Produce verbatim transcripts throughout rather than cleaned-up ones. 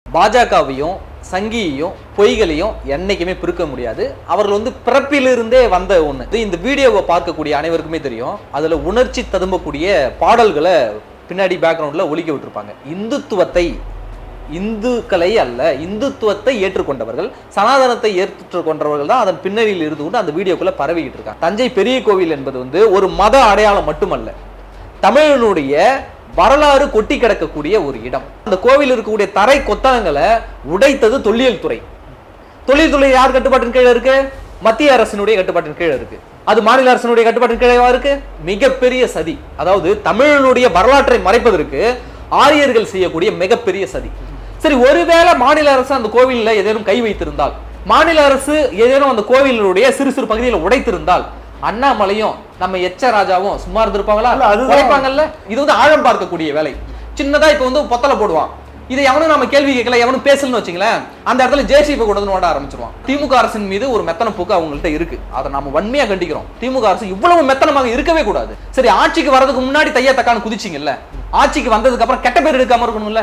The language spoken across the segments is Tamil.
பாஜகவையும் சங்கியையும் பொய்களையும் என்னைக்குமே பிரிக்க முடியாது. அவர்கள் வந்து பிறப்பிலிருந்தே வந்த ஒன்று. இந்த வீடியோவை பார்க்கக்கூடிய அனைவருக்குமே தெரியும். அதில் உணர்ச்சி ததும்பக்கூடிய பாடல்களை பின்னாடி பேக்ரவுண்டில் ஒலிக்க விட்டுருப்பாங்க. இந்துத்துவத்தை இந்துக்களை அல்ல இந்துத்துவத்தை ஏற்றுக்கொண்டவர்கள், சனாதனத்தை ஏற்றுக்கொண்டவர்கள் தான் அதன் பின்னணியில் இருந்து கொண்டு அந்த வீடியோக்குள்ள பரவிக்கிட்டு இருக்காங்க. தஞ்சை பெரிய கோவில் என்பது வந்து ஒரு மத அடையாளம் மட்டுமல்ல, தமிழனுடைய வரலாறு கொட்டி கிடக்கக்கூடிய ஒரு இடம். அந்த கோவில் இருக்கக்கூடிய தரை கொத்தளங்களை உடைத்தது தொல்லியல் துறை. தொழில் துறை யார் கட்டுப்பாட்டின் கீழே இருக்கு? மத்திய அரசினுடைய கட்டுப்பாட்டின் கீழே இருக்கு. அது மாநில அரசினுடைய கட்டுப்பாட்டின் கீழே இருக்கு. மிகப்பெரிய சதி. அதாவது தமிழனுடைய வரலாற்றை மறைப்பதற்கு ஆரியர்கள் செய்யக்கூடிய மிகப்பெரிய சதி. சரி, ஒருவேளை மாநில அரசு அந்த கோவிலில் ஏதேனும் கை வைத்திருந்தால், மாநில அரசு ஏதேனும் அந்த கோவிலுடைய சிறு சிறு பகுதியில் உடைத்திருந்தால், அண்ணாமலையும் நம்ம எச்ச ராஜாவும் சும்மா இருந்திருப்பாங்களா? அது உடைப்பாங்கல்ல. இது வந்து ஆழம் பார்க்கக்கூடிய வேலை. சின்னதா இப்ப வந்து பொத்தலை போடுவான். இதை எவனும் நம்ம கேள்வி கேட்கல, எவனும் பேசலன்னு வச்சுங்களேன், அந்த இடத்துல ஜேசிபி கொண்டு வந்து ஓட ஆரம்பிச்சிருவான். திமுக அரசின் மீது ஒரு மெத்தன போக்கு அவங்கள்ட்ட இருக்கு. அதை நம்ம வன்மையா கண்டிக்கிறோம். திமுக அரசு இவ்வளவு மெத்தனமாக இருக்கவே கூடாது. சரி, ஆட்சிக்கு வரதுக்கு முன்னாடி தையா தக்கான்னு குதிச்சிங்கல்ல, ஆட்சிக்கு வந்ததுக்கு அப்புறம் கெட்ட பேர் எடுக்காம இருக்கணும்ல.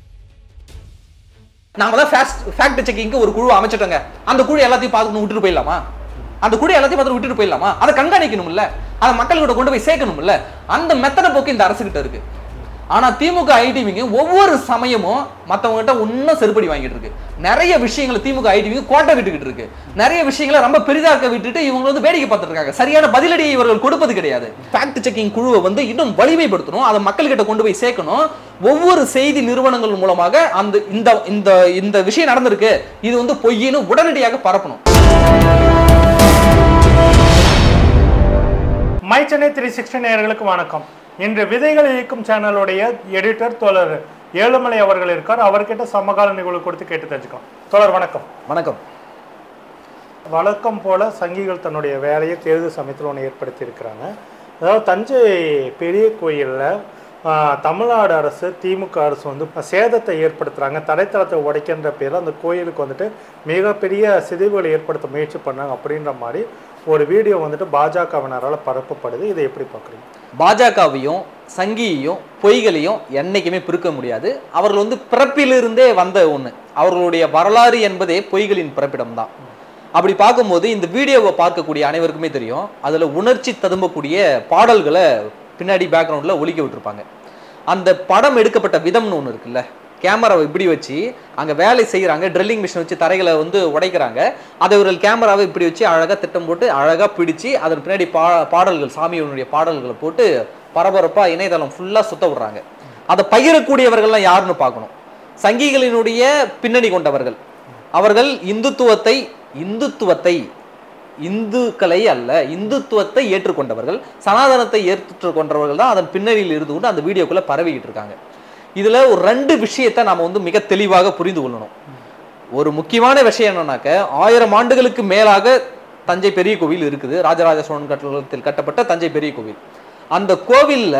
நாம தான் ஃபேக்ட் செக்கிங்க்கு ஒரு குழு அமைச்சிட்டோங்க. அந்த குழு எல்லாத்தையும் பார்த்து விட்டுட்டு போயிடலாமா? அந்த குழு எல்லாத்தையும் பார்த்து விட்டுட்டு போயிடலாமா? அதை கண்காணிக்கணும் இல்ல, அதை மக்கள்கிட்ட கொண்டு போய் சேர்க்கணும் இல்ல. அந்த மெத்தன போக்கு இந்த அரசு கிட்ட இருக்கு. ஆனா திமுக ஐடிவிங்க ஒவ்வொரு சமயமும் மத்தவங்க கிட்ட இன்னும் செருப்படி வாங்கிட்டு இருக்கு. நிறைய விஷயங்களை திமுக ஐடிவிங்க கோட்டை விட்டுக்கிட்டு இருக்கு. நிறைய விஷயங்களை ரொம்ப பெரிதாக்க விட்டுட்டு இவங்க வந்து வேடிக்கை பார்த்துட்டு இருக்காங்க. சரியான பதிலடியை இவர்கள் கொடுப்பது கிடையாது. ஃபேக்ட் செக்கிங் குழுவை வந்து இன்னும் வலிமைப்படுத்தணும், அதை மக்கள்கிட்ட கொண்டு போய் சேர்க்கணும். ஒவ்வொரு செய்தி நிறுவனங்கள் மூலமாக அந்த இந்த இந்த இந்த விஷயம் நடந்திருக்கு, இது வந்து பொய்யின்னு உடனடியாக பரப்பணும். மை சென்னை த்ரீ சிக்ஸ்டி நேயர்களுக்கு வணக்கம். இன்று விதைகள் இயக்கும் சேனலுடைய எடிட்டர் தோழர் ஏழுமலை அவர்கள் இருக்கார். அவர்கிட்ட சமகால நிகழ்வு கொடுத்து கேட்டு தெரிஞ்சுக்கலாம். தோழர் வணக்கம். வணக்கம். வழக்கம் போல சங்கிகள் தன்னுடைய வேலையை தேர்தல் சமயத்தில் ஒன்று ஏற்படுத்தி இருக்கிறாங்க. அதாவது தஞ்சை பெரிய கோயிலில் தமிழ்நாடு அரசு திமுக அரசு வந்து சேதத்தை ஏற்படுத்துகிறாங்க, தரைத்தளத்தை உடைக்கின்ற பேரில் அந்த கோயிலுக்கு வந்துட்டு மிகப்பெரிய சிதைவுகளை ஏற்படுத்த முயற்சி பண்ணாங்க அப்படின்ற மாதிரி ஒரு வீடியோ வந்துட்டு பாஜகவினரால் பரப்பப்படுது. இதை எப்படி பார்க்குறீங்க? பாஜகவையும் சங்கியையும் பொய்களையும் என்னைக்குமே பிரிக்க முடியாது. அவர்கள் வந்து பிறப்பிலிருந்தே வந்த ஒன்று. அவர்களுடைய வரலாறு என்பதே பொய்களின் பிறப்பிடம் தான். அப்படி பார்க்கும்போது இந்த வீடியோவை பார்க்கக்கூடிய அனைவருக்குமே தெரியும். அதில் உணர்ச்சி ததும்பக்கூடிய பாடல்களை பின்னாடி பேக்ரவுண்டில் ஒலிக்க விட்டுருப்பாங்க. அந்த படம் எடுக்கப்பட்ட விதம்னு ஒன்று இருக்குல்ல, கேமராவை இப்படி வச்சு அங்கே வேலை செய்கிறாங்க, ட்ரில்லிங் மிஷின் வச்சு தரைகளை வந்து உடைக்கிறாங்க. அதை இவர்கள் கேமராவை இப்படி வச்சு அழகாக திட்டம் போட்டு அழகாக பிடிச்சி அதன் பின்னாடி பா பாடல்கள் சாமியினுடைய பாடல்களை போட்டு பரபரப்பாக இணையதளம் ஃபுல்லாக சுத்த விடுறாங்க. அதை பகிரக்கூடியவர்கள்லாம் யாருன்னு பார்க்கணும். சங்கிகளினுடைய பின்னணி கொண்டவர்கள். அவர்கள் இந்துத்துவத்தை இந்துத்துவத்தை இந்துக்களை அல்ல இந்துத்துவத்தை ஏற்றுக்கொண்டவர்கள், சனாதனத்தை ஏற்றுக்கொண்டவர்கள் தான் அதன் பின்னணியில் இருந்து கொண்டு அந்த வீடியோக்குள்ள பரவிக்கிட்டு இருக்காங்க. இதுல ஒரு ரெண்டு விஷயத்தை நாம வந்து மிக தெளிவாக புரிந்து கொள்ளணும். ஒரு முக்கியமான விஷயம் என்னன்னாக்க, ஆயிரம் ஆண்டுகளுக்கு மேலாக தஞ்சை பெரிய கோவில் இருக்குது. ராஜராஜ சோழன் கட்டத்தில் கட்டப்பட்ட தஞ்சை பெரிய கோவில். அந்த கோவில்ல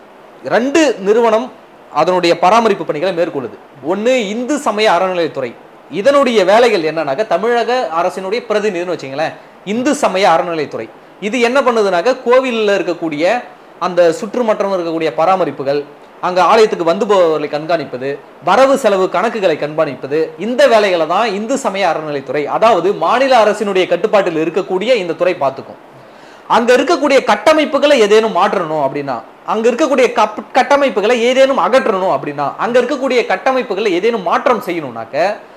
ரெண்டு நிறுவனம் அதனுடைய பராமரிப்பு பணிகளை மேற்கொள்ளுது. ஒன்று இந்து சமய அறநிலையத்துறை. இதனுடைய வேலைகள் என்னன்னாக்க, தமிழக அரசினுடைய பிரதிநிதினு வச்சுங்களேன், இந்து சமய அறநிலையத்துறை. இது என்ன பண்ணுதுனாக்க, கோவிலில் இருக்கக்கூடிய அந்த சுற்றுமற்றம் இருக்கக்கூடிய பராமரிப்புகள், அங்கே ஆலயத்துக்கு வந்து போவர்களை கண்காணிப்பது, வரவு செலவு கணக்குகளை கண்காணிப்பது, இந்த வேலைகளை தான் இந்து சமய அறநிலைத்துறை, அதாவது மாநில அரசினுடைய கட்டுப்பாட்டில் இருக்கக்கூடிய இந்த துறை பார்த்துக்கும். அங்க இருக்கக்கூடிய கட்டமைப்புகளை ஏதேனும் மாற்றணும் அப்படின்னா, அங்க இருக்கக்கூடிய கட்டமைப்புகளை ஏதேனும் அகற்றணும் அப்படின்னா, அங்க இருக்கக்கூடிய கட்டமைப்புகளை ஏதேனும் மாற்றம் செய்யணும்னாக்க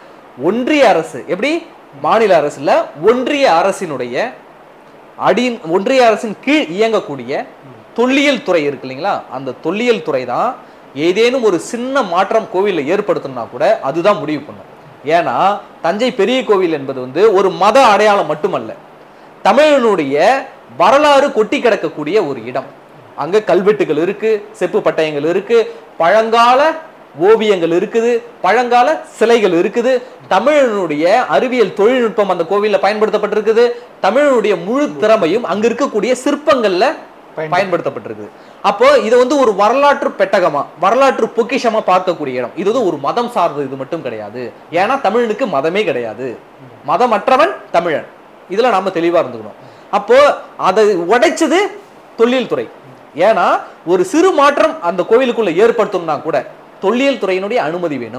ஒன்றிய அரசு, எப்படி மாநில அரசுல ஒன்றிய அரசினுடைய அடி ஒன்றிய அரசின் கீழ் இயங்கக்கூடிய தொல்லியல் துறை இருக்கு இல்லைங்களா, அந்த தொல்லியல் துறை தான் ஏதேனும் ஒரு சின்ன மாற்றம் கோவிலில் ஏற்படுத்தணும்னா கூட அதுதான் முடிவு பண்ணும். ஏன்னா தஞ்சை பெரிய கோவில் என்பது வந்து ஒரு மத அடையாளம் மட்டுமல்ல, தமிழனுடைய வரலாறு கொட்டி கிடக்கக்கூடிய ஒரு இடம். அங்க கல்வெட்டுகள் இருக்கு, செப்பு பட்டயங்கள் இருக்கு, பழங்கால ஓவியங்கள் இருக்குது, பழங்கால சிலைகள் இருக்குது, தமிழனுடைய அறிவியல் தொழில்நுட்பம் அந்த கோவிலில் பயன்படுத்தப்பட்டிருக்குது, தமிழனுடைய முழு திறமையும் அங்க இருக்கக்கூடிய சிற்பங்கள்ல பயன்படுத்தப்பட்டிருக்கு. அப்போ இது வந்து ஒரு வரலாற்று பெட்டகமா, வரலாற்று பொக்கிஷமா பார்க்கக்கூடிய இடம். இது வந்து ஒரு மதம் சார்ந்தது இது மட்டும் கிடையாது. ஏன்னா தமிழனுக்கு மதமே கிடையாது, மதமற்றவன் தமிழன். இதுல நாம தெளிவா இருந்துக்கணும். அப்போ அதை உடைச்சது தொல்லியல் துறை. ஏன்னா ஒரு சிறு மாற்றம் அந்த கோவிலுக்குள்ள ஏற்படுத்தணும்னா கூட தொல்லியல் துறையினுடைய அனுமதி வேணும்.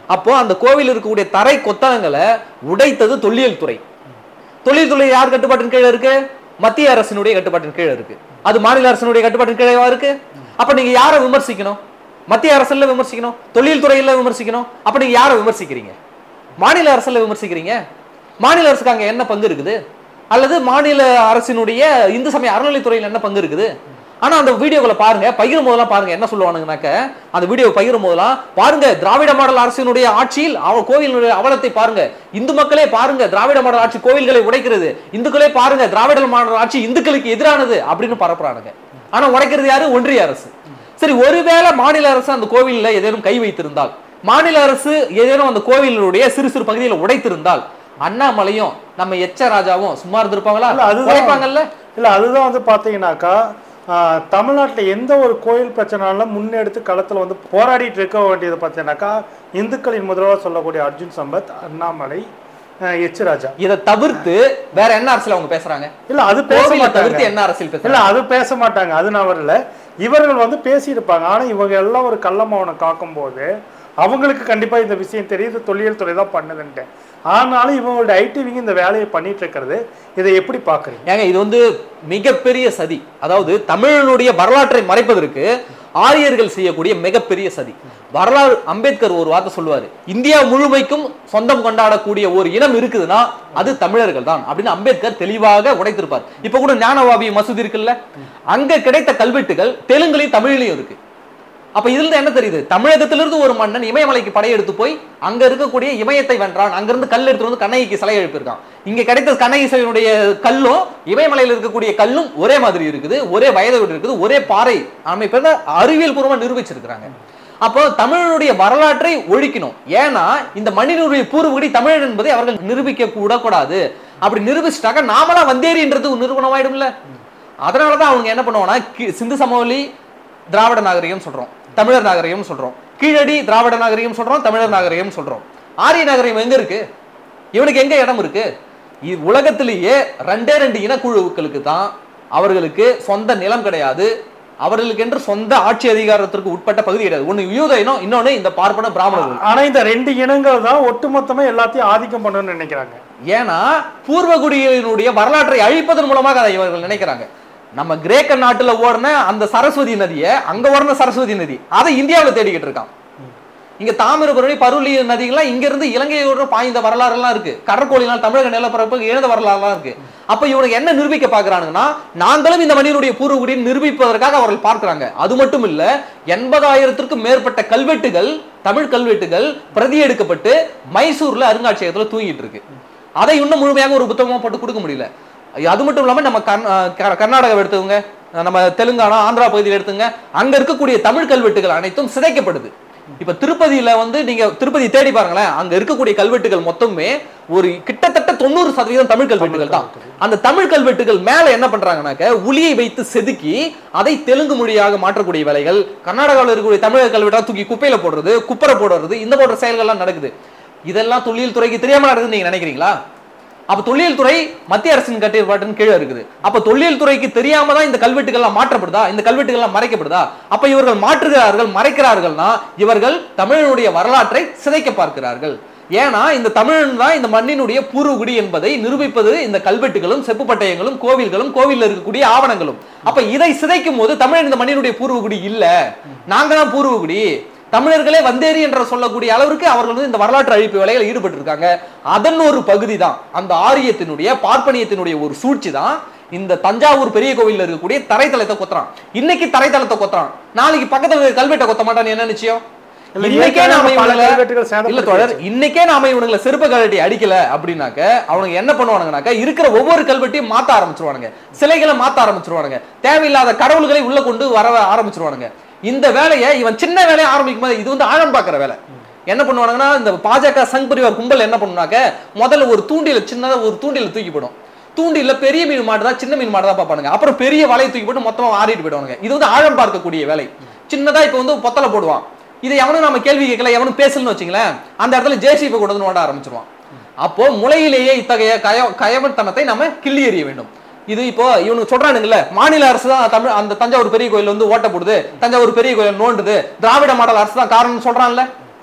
அப்போ அந்த கோவில் இருக்கக்கூடிய தரை கொத்தளங்களை உடைத்தது தொல்லியல் துறை. தொழில் துறை யார் கட்டுப்பாட்டின் கீழே இருக்கு? மத்திய அரசினுடைய கட்டுப்பாட்டின் கீழே இருக்கு. அது மாநில அரசினுடைய கட்டுப்பாட்டின் கீழேவா இருக்கு? அப்ப நீங்க யாரை விமர்சிக்கணும்? மத்திய அரசுல விமர்சிக்கணும், தொழில் துறையில விமர்சிக்கணும். அப்ப நீங்க யாரை விமர்சிக்கிறீங்க? மாநில அரசுல விமர்சிக்கிறீங்க. மாநில அரசுக்கு அங்க என்ன பங்கு இருக்குது? அல்லது மாநில அரசினுடைய இந்து சமய அறநிலைத்துறையில் என்ன பங்கு இருக்குது? ஆனா அந்த வீடியோக்களை பாருங்க, பகிரும் போதெல்லாம் பாருங்க என்ன சொல்லுவானுங்கனாக்க, அந்த வீடியோ பகிரும் போதெல்லாம் பாருங்க, திராவிட மாடல் அரசினுடைய ஆட்சியில் அவ கோவிலுடைய அவலத்தை பாருங்க, இந்து மக்களே பாருங்க திராவிட மாடல் ஆட்சி கோவில்களை உடைக்கிறது, இந்துக்களே பாருங்க திராவிட மாடல் ஆட்சி இந்துக்களுக்கு எதிரானது அப்படின்னு பரப்புறானுங்க. ஆனா உடைக்கிறது யாரு? ஒன்றிய அரசு. சரி, ஒருவேளை மாநில அரசு அந்த கோவில்ல ஏதேனும் கை வைத்திருந்தால், மாநில அரசு ஏதேனும் அந்த கோவிலுடைய சிறு சிறு பகுதியில் உடைத்திருந்தால், அண்ணாமலையும் நம்ம எச்ச ராஜாவும் சும்மா இருந்திருப்பாங்களா? உடைப்பாங்கல்ல. இல்ல அதுதான் வந்து பாத்தீங்கன்னாக்கா தமிழ்நாட்டில் எந்த ஒரு கோயில் பிரச்சனைனாலும் முன்னெடுத்து களத்தில் வந்து போராடிட்டு இருக்க வேண்டியது பார்த்தீங்கன்னாக்கா இந்துக்களின் முதல்வர் சொல்லக்கூடிய அர்ஜுன் சம்பத், அண்ணாமலை, எச் ராஜா. இதை தவிர்த்து வேற என்ன அரசியல் அவங்க பேசுறாங்க? இல்ல அது பேச மாட்டாங்க. என்ன அரசியல் பேசுறாங்க? இல்ல அது பேச மாட்டாங்க. அது நான் வரல. இவர்கள் வந்து பேசியிருப்பாங்க. ஆனா இவங்க எல்லாம் ஒரு கள்ளமவனை காக்கும் போது அவங்களுக்கு கண்டிப்பா இந்த விஷயம் தெரியுது, தொல்லியல் துறை தான் பண்ணுதுன்ட்டு. ஆனாலும் இவங்களோட ஐடிவிங்க இந்த வேலையை பண்ணிட்டு இருக்கிறது, இதை எப்படி பாக்குறீங்க? ஏங்க இது வந்து மிகப்பெரிய சதி. அதாவது தமிழனுடைய வரலாற்றை மறைப்பதற்கு ஆரியர்கள் செய்யக்கூடிய மிகப்பெரிய சதி. வரலாறு அம்பேத்கர் ஒரு வார்த்தை சொல்லுவாரு, இந்தியா முழுமைக்கும் சொந்தம் கொண்டாடக்கூடிய ஒரு இனம் இருக்குதுன்னா அது தமிழர்கள் தான் அப்படின்னு அம்பேத்கர் தெளிவாக உடைத்திருப்பார். இப்ப கூட ஞானவாபி மசூதி இருக்குல்ல, அங்க கிடைத்த கல்வெட்டுகள் தெலுங்குலையும் தமிழ்லையும் இருக்கு. அப்ப இதுல இருந்து என்ன தெரியுது? தமிழகத்திலிருந்து ஒரு மன்னன் இமயமலைக்கு படையெடுத்து போய் அங்க இருக்கக்கூடிய இமயத்தை வென்றான், அங்கிருந்து கல் எடுத்து வந்து கண்ணகிக்கு சிலை எழுப்பியிருக்கான். இங்க கிடைத்த கண்ணகி சிலையினுடைய கல்லும் இமயமலையில் இருக்கக்கூடிய கல்லும் ஒரே மாதிரி இருக்குது, ஒரே வயதோடு இருக்குது, ஒரே பாறை அமைப்பு அறிவியல் பூர்வமா நிரூபிச்சிருக்கிறாங்க. அப்போ தமிழனுடைய வரலாற்றை ஒழிக்கணும். ஏன்னா இந்த மண்ணினுடைய பூர்வகுடி தமிழன் என்பதை அவர்கள் நிரூபிக்க கூட கூடாது. அப்படி நிரூபிச்சுட்டாக்க நாமளா வந்தேரின்றது ஒரு நிரூபணம் ஆயிடும்ல. அதனாலதான் அவங்க என்ன பண்ணுவாங்கன்னா, சிந்து சமவெளி திராவிட நாகரிகம் சொல்றோம், தமிழர் நாகரிகம் சொல்றோம், கீழடி திராவிட நாகரிகம் சொல்றோம், தமிழர் நாகரிகம் சொல்றோம். ஆரிய நாகரிகம் எங்க இருக்கு? இவனுக்கு எங்க இடம் இருக்கு? உலகத்திலேயே ரெண்டே ரெண்டு இனக்குழுக்களுக்கு தான் அவர்களுக்கு சொந்த நிலம் கிடையாது, அவர்களுக்கு என்று சொந்த ஆட்சி அதிகாரத்திற்கு உட்பட்ட பகுதி கிடையாது. ஒன்னு யூத இனம், இன்னொன்னு இந்த பார்ப்பன பிராமணர்கள். ஆனா இந்த ரெண்டு இனங்கள் தான் ஒட்டுமொத்தமா எல்லாத்தையும் ஆதிக்கம் பண்ணணும்னு நினைக்கிறாங்க. ஏன்னா பூர்வகுடியினுடைய வரலாற்றை அழிப்பதன் மூலமாக அதை இவர்கள் நினைக்கிறாங்க. நம்ம கிரேக்க நாட்டுல ஓடுன அந்த சரஸ்வதி நதியை, அங்க ஓடுன சரஸ்வதி நதி அதை இந்தியாவில் தேடிக்கிட்டு இருக்கான். இங்க தாமிரபரணி பருளி நதிகள்லாம் இங்க இருந்து இலங்கையோட பாய்ந்த வரலாறு எல்லாம் இருக்கு, கடற்கோழினால் தமிழக நிலப்பரப்புக்கு இழந்த வரலாறு எல்லாம் இருக்கு. அப்ப இவனுக்கு என்ன நிரூபிக்க பாக்குறாங்கன்னா, நாங்களும் இந்த மண்ணினுடைய பூர்வகுடியை நிரூபிப்பதற்காக அவர்கள் பார்க்கிறாங்க. அது மட்டும் இல்ல, எண்பதாயிரத்திற்கும் மேற்பட்ட கல்வெட்டுகள், தமிழ் கல்வெட்டுகள் பிரதி எடுக்கப்பட்டு மைசூர்ல அருங்காட்சியகத்துல தூங்கிட்டு இருக்கு. அதை இன்னும் முழுமையாக ஒரு புத்தகமா போட்டு கொடுக்க முடியல. அது மட்டும் இல்லாம நம்ம கர்நாடகா எடுத்துங்க, நம்ம தெலுங்கானா, ஆந்திரா பகுதியில் எடுத்துங்க, அங்க இருக்கக்கூடிய தமிழ் கல்வெட்டுகள் அனைத்தும் சிதைக்கப்படுது. இப்ப திருப்பதியில வந்து நீங்க திருப்பதி தேடி பாருங்களேன், அங்க இருக்கக்கூடிய கல்வெட்டுகள் மொத்தமே ஒரு கிட்டத்தட்ட தொண்ணூறு சதவீதம் தமிழ் கல்வெட்டுகள் தான். அந்த தமிழ் கல்வெட்டுகள் மேல என்ன பண்றாங்கன்னாக்க உளியை வைத்து செதுக்கி அதை தெலுங்கு மொழியாக மாற்றக்கூடிய வேலைகள், கர்நாடகாவில் இருக்கக்கூடிய தமிழக கல்வெட்டா தூக்கி குப்பையில போடுறது, குப்பரை போடுறது, இந்த போன்ற செயல்கள்லாம் நடக்குது. இதெல்லாம் தொழில் துறைக்கு தெரியாம நடக்குதுன்னு நீங்க நினைக்கிறீங்களா? அப்ப தொல்லியல் துறை மத்திய அரசின் கட்டுப்பாட்டின் கீழே இருக்குது. அப்ப தொல்லியல் துறைக்கு தெரியாம தான் இந்த கல்வெட்டுகள் எல்லாம் மாற்றப்படுதா, இந்த கல்வெட்டுகள் எல்லாம் மறைக்கப்படுதா? அப்ப இவர்கள் மாற்றுகிறார்கள், மறைக்கிறார்கள்னா இவர்கள் தமிழனுடைய வரலாற்றை சிதைக்க பார்க்கிறார்கள். ஏன்னா இந்த தமிழன் தான் இந்த மண்ணினுடைய பூர்வகுடி என்பதை நிரூபிப்பது இந்த கல்வெட்டுகளும், செப்பு பட்டயங்களும், கோவில்களும், கோவில்ல இருக்கக்கூடிய ஆவணங்களும். அப்ப இதை சிதைக்கும் போது தமிழன் இந்த மண்ணினுடைய பூர்வகுடி இல்ல, நாங்க தான் பூர்வகுடி, தமிழர்களே வந்தேரி என்ற சொல்லக்கூடிய அளவிற்கு அவர்கள் இந்த வரலாற்று அழிப்பு வேலையில் ஈடுபட்டு இருக்காங்க. அதன் ஒரு பகுதி தான் அந்த ஆரியத்தினுடைய பார்ப்பனியத்தினுடைய ஒரு சூழ்ச்சி தான் இந்த தஞ்சாவூர் பெரிய கோவில்ல இருக்கக்கூடிய தரைத்தளத்தை கொத்துறான். இன்னைக்கு தரைத்தளத்தை கொத்துறான், நாளைக்கு பக்கத்துல கல்வெட்டை கொத்த மாட்டான்னு என்ன நிச்சயம்? இன்னைக்கே நாம இல்ல தொடர் இன்னைக்கே நாம இவனுங்களை செருப்பு கழட்டி அடிக்கல அப்படின்னாக்க அவனுக்கு என்ன பண்ணுவானுங்கனாக்க இருக்கிற ஒவ்வொரு கல்வெட்டையும் மாத்த ஆரம்பிச்சிருவானுங்க, சிலைகளை மாத்த ஆரம்பிச்சிருவானுங்க, தேவையில்லாத கடவுள்களை உள்ள கொண்டு வர ஆரம்பிச்சிருவானுங்க. இந்த வேலையை இவன் சின்ன வேலையை ஆரம்பிக்கும் போது இது வந்து ஆழம் பார்க்கிற வேலை. என்ன பண்ணுவானுங்கன்னா இந்த பாஜக சங் பரிவார் கும்பல் என்ன பண்ணுனாக்க முதல்ல ஒரு தூண்டில சின்னதா ஒரு தூண்டில தூக்கி போடும், தூண்டில பெரிய மீன் மாட்டுதான் சின்ன மீன் மாட்டுதான் பார்ப்பானுங்க, அப்புறம் பெரிய வலையை தூக்கி போட்டு மொத்தமா ஆறிட்டு போயிடுவானுங்க. இது வந்து ஆழம் பார்க்கக்கூடிய வேலை. சின்னதா இப்ப வந்து பொத்தலை போடுவான், இதை எவனும் நம்ம கேள்வி கேட்கல, எவனும் பேசலன்னு வச்சுங்களேன், அந்த இடத்துல ஜேசிபி கொண்டு வந்து ஓட ஆரம்பிச்சிருவான். அப்போ முளையிலேயே இத்தகைய கய கயவத்தனத்தை நம்ம கிள்ளி எறிய வேண்டும். இது இப்போ இவனுக்கு சொல்றானுங்கல்ல, மாநில அரசு தான் தமிழ் அந்த தஞ்சாவூர் பெரிய கோயில் வந்து ஓட்ட போடுது, தஞ்சாவூர் பெரிய கோயில் நோண்டுது, திராவிட மாடல் அரசு தான் காரணம் சொல்றான்ல.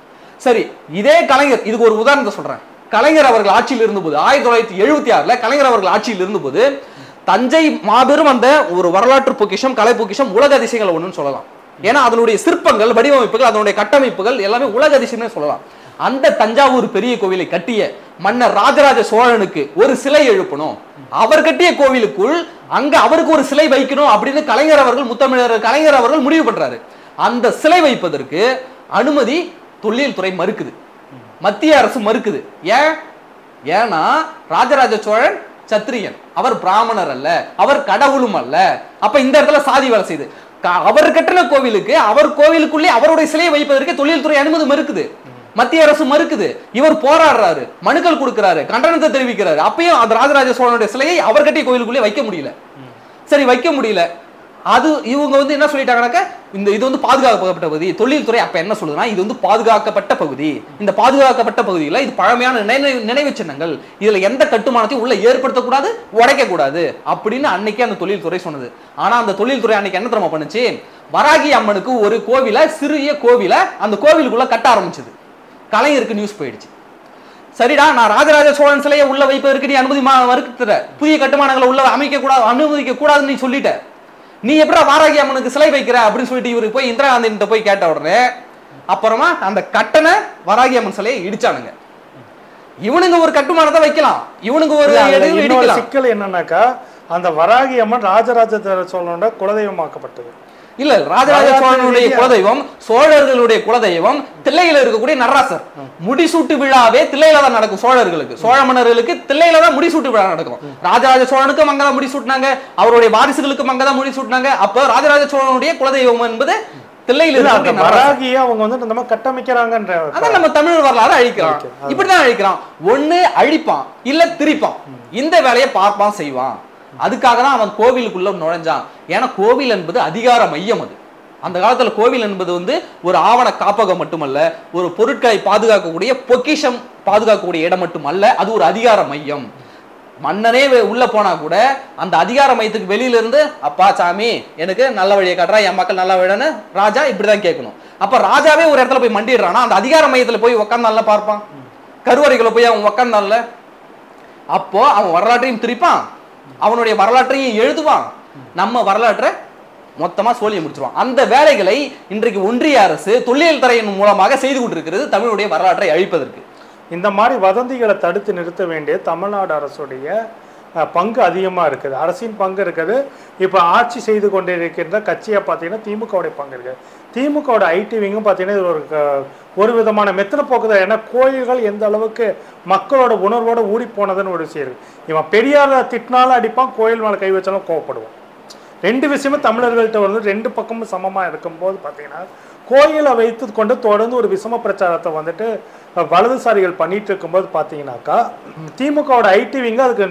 சரி, இதே கலைஞர், இதுக்கு ஒரு உதாரணத்தை சொல்றேன். கலைஞர் அவர்கள் ஆட்சியில் இருந்தபோது ஆயிரத்தி தொள்ளாயிரத்தி எழுபத்தி ஆறுல கலைஞர் அவர்கள் ஆட்சியில் இருந்தபோது தஞ்சை மாபெரும் அந்த ஒரு வரலாற்று பொக்கிஷம், கலை பொக்கிஷம், உலக அதிசயங்கள் ஒண்ணுன்னு சொல்லலாம். ஏன்னா அதனுடைய சிற்பங்கள், வடிவமைப்புகள், அதனுடைய கட்டமைப்புகள் எல்லாமே உலக அதிசயம்னே சொல்லலாம். அந்த தஞ்சாவூர் பெரிய கோவிலை கட்டிய மன்னர் ராஜராஜ சோழனுக்கு ஒரு சிலை எழுப்பணும், அவர் கட்டிய கோவிலுக்குள் அங்க அவருக்கு ஒரு சிலை வைக்கணும் அப்படின்னு கலைஞர் அவர்கள், முத்தமிழர் கலைஞர் அவர்கள் முடிவு பண்றாரு. அந்த சிலை வைப்பதற்கு அனுமதி தொல்லியல் துறை மறுக்குது, மத்திய அரசு மறுக்குது. ஏன்? ஏன்னா ராஜராஜ சோழன் சத்திரியன், அவர் பிராமணர் அல்ல, அவர் கடவுளும் அல்ல. அப்ப இந்த இடத்துல சாதி வேலை செய்யுது. அவர் கட்டின கோவிலுக்கு, அவர் கோவிலுக்குள்ளே அவருடைய சிலையை வைப்பதற்கு தொழில் துறை அனுமதி மறுக்குது, மத்திய அரசு மறுக்குது. இவர் போராடுறாரு, மனுக்கள் கொடுக்கிறாரு, கண்டனத்தை தெரிவிக்கிறாரு. அப்பயும் அந்த ராஜராஜ சோழனுடைய சிலையை அவர் கட்டிய கோவிலுக்குள்ளே வைக்க முடியல. சரி, வைக்க முடியல. அது இவங்க வந்து என்ன சொல்லிட்டாங்கன்னாக்க, இந்த இது வந்து பாதுகாக்கப்பட்ட பகுதி. தொழில்துறை அப்ப என்ன சொல்லுதுன்னா, இது வந்து பாதுகாக்கப்பட்ட பகுதி, இந்த பாதுகாக்கப்பட்ட பகுதியில் இது பழமையான நினைவு நினைவு சின்னங்கள், இதுல எந்த கட்டுமானத்தையும் உள்ள ஏற்படுத்தக்கூடாது, உடைக்க கூடாது அப்படின்னு அன்னைக்கு அந்த தொழில்துறை சொன்னது. ஆனா அந்த தொழில்துறை அன்னைக்கு என்ன தெரியுமா பண்ணுச்சு? வராகி அம்மனுக்கு ஒரு கோவில, சிறிய கோவில அந்த கோவிலுக்குள்ள கட்ட ஆரம்பிச்சது. கலைஞருக்கு நியூஸ் போயிடுச்சு. சரிடா, நான் ராஜராஜ சோழன் சிலையை உள்ள வைப்பதற்கு நீ அனுமதி மறுக்கிற, புதிய கட்டுமானங்களை உள்ள அமைக்க கூடாது, அனுமதிக்க கூடாதுன்னு நீ சொல்லிட்ட, நீ எப்படா வாராகி அம்மனுக்கு சிலை வைக்கிற அப்படின்னு சொல்லிட்டு இவருக்கு போய் இந்திரா காந்தி போய் கேட்ட உடனே அப்புறமா அந்த கட்டண வராகி அம்மன் சிலையை இடிச்சானுங்க. இவனுங்க ஒரு கட்டுமானத்தை வைக்கலாம், இவனுங்க ஒரு சிக்கல் என்னன்னாக்கா, அந்த வராகி அம்மன் ராஜராஜ சோழனோட குலதெய்வமாக்கப்பட்டது இல்ல. ராஜராஜ சோழனுடைய குலதெய்வம், சோழர்களுடைய குலதெய்வம் தில்லையில இருக்கக்கூடிய நடராசர். முடிசூட்டு விழாவே தில்லையில தான் நடக்கும். சோழர்களுக்கு, சோழ மன்னர்களுக்கு தில்லையில தான் முடிசூட்டு விழா நடக்கும். ராஜராஜ சோழனுக்கும் அங்கதான் முடிசூட்டினாங்க, அவருடைய வாரிசுகளுக்கும் அங்கதான் முடிசூட்டினாங்க. அப்ப ராஜராஜ சோழனுடைய குலதெய்வம் என்பது தில்லையில இருக்க வராகியை அவங்க வந்து நம்ம கட்டமைக்கிறாங்கன்ற, அதான் நம்ம தமிழ் வரலாறு அழிக்கிறான். இப்படிதான் அழிக்கிறான். ஒண்ணு அழிப்பான், இல்ல திரிப்பான். இந்த வேலையை பார்ப்பான், செய்வான். அதுக்காக தான் அவன் கோவிலுக்குள்ள நுழைஞ்சான். ஏன்னா கோவில் என்பது அதிகார மையம். அது அந்த காலத்துல கோவில் என்பது வந்து ஒரு ஆவண காப்பகம் மட்டுமல்ல, ஒரு பொருட்களை பாதுகாக்கக்கூடிய பொக்கிஷம் பாதுகாக்கக்கூடிய இடம் மட்டும் அல்ல, அது ஒரு அதிகார மையம். மன்னனே உள்ள போனா கூட அந்த அதிகார மையத்துக்கு வெளியில இருந்து, அப்பா சாமி எனக்கு நல்ல வழியை காட்டுறா, என் மக்கள் நல்ல வழின்னு ராஜா இப்படிதான் கேட்கணும். அப்ப ராஜாவே ஒரு இடத்துல போய் மண்டிடுறானா, அந்த அதிகார மையத்துல போய் உட்கார்ந்தால பார்ப்பான், கருவறைகளை போய் அவன் உட்கார்ந்தால, அப்போ அவன் வரலாற்றையும் திரிப்பான், அவனுடைய வரலாற்றையும் எழுதுவான், நம்ம வரலாற்றை மொத்தமா சோழியை முடிச்சிருவான். அந்த வேலைகளை இன்றைக்கு ஒன்றிய அரசு தொல்லியல் துறையின் மூலமாக செய்து கொண்டிருக்கிறது, தமிழுடைய வரலாற்றை அழிப்பதற்கு. இந்த மாதிரி வதந்திகளை தடுத்து நிறுத்த வேண்டிய தமிழ்நாடு அரசுடைய பங்கு அதிகமாக இருக்குது, அரசின் பங்கு இருக்குது. இப்போ ஆட்சி செய்து கொண்டிருக்கின்ற கட்சியாக பார்த்தீங்கன்னா திமுகவுடைய பங்கு இருக்குது. திமுகவோட ஐடி விங்கும் பார்த்தீங்கன்னா இது ஒரு ஒரு விதமான மெத்தனை போக்குது. ஏன்னா கோயில்கள் எந்த அளவுக்கு மக்களோட உணர்வோடு ஊறி போனதுன்னு ஒரு விஷயம் இருக்குது. இவன் பெரியார திட்டினாலும் அடிப்பான், கோயில் மேலே கை வச்சாலும் கோவப்படுவான். ரெண்டு விஷயமும் தமிழர்கள்ட்ட வந்து ரெண்டு பக்கமும் சமமாக இருக்கும்போது பார்த்தீங்கன்னா கோயிலை வைத்து கொண்டு தொடர்ந்து ஒரு விஷம பிரச்சாரத்தை வந்துட்டு வலதுசாரிகள் பண்ணிட்டு இருக்கும்போது பார்த்தீங்கன்னாக்கா திமுகவோட ஐடி விங்க அதுக்கு